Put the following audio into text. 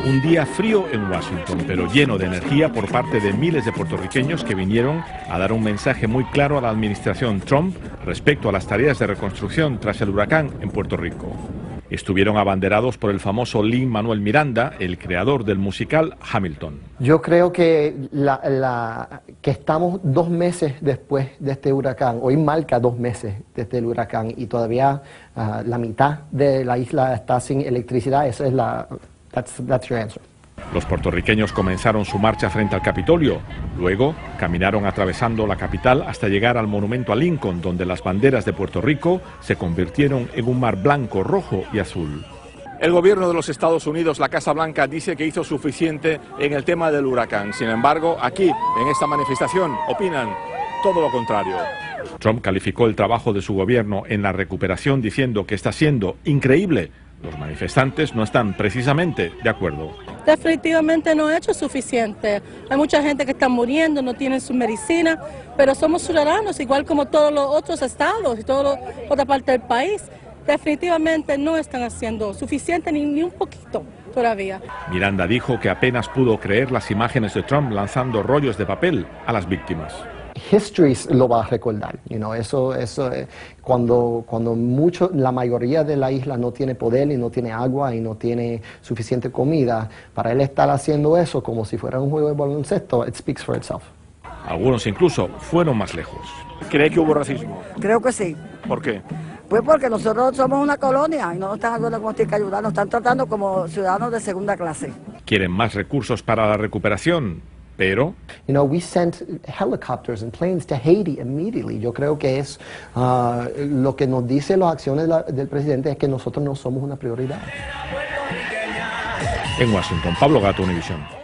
Un día frío en Washington, pero lleno de energía por parte de miles de puertorriqueños que vinieron a dar un mensaje muy claro a la administración Trump respecto a las tareas de reconstrucción tras el huracán en Puerto Rico. Estuvieron abanderados por el famoso Lin-Manuel Miranda, el creador del musical Hamilton. Yo creo que, que estamos 2 meses después de este huracán. Hoy marca 2 meses desde el huracán y todavía la mitad de la isla está sin electricidad. Esa es that's your answer. Los puertorriqueños comenzaron su marcha frente al Capitolio. Luego caminaron atravesando la capital hasta llegar al monumento a Lincoln, donde las banderas de Puerto Rico se convirtieron en un mar blanco, rojo y azul. El gobierno de los Estados Unidos, la Casa Blanca, dice que hizo suficiente en el tema del huracán. Sin embargo, aquí, en esta manifestación, opinan todo lo contrario. Trump calificó el trabajo de su gobierno en la recuperación diciendo que está siendo increíble. Los manifestantes no están precisamente de acuerdo. Definitivamente no ha hecho suficiente. Hay mucha gente que está muriendo, no tienen su medicina, pero somos ciudadanos igual como todos los otros estados y toda otra parte del país. Definitivamente no están haciendo suficiente ni un poquito todavía. Miranda dijo que apenas pudo creer las imágenes de Trump lanzando rollos de papel a las víctimas. History lo va a recordar, eso cuando la mayoría de la isla no tiene poder y no tiene agua y no tiene suficiente comida, para él estar haciendo eso como si fuera un juego de baloncesto, it speaks for itself. Algunos incluso fueron más lejos. ¿Cree que hubo racismo? Creo que sí. ¿Por qué? Pues porque nosotros somos una colonia y no nos están ayudando como tienen que ayudar, nos están tratando como ciudadanos de segunda clase. Quieren más recursos para la recuperación, pero we sent helicopters and planes to Haiti immediately. Yo creo que es lo que nos dice las acciones del presidente es que nosotros no somos una prioridad. En Washington, Pablo Gato, Univisión.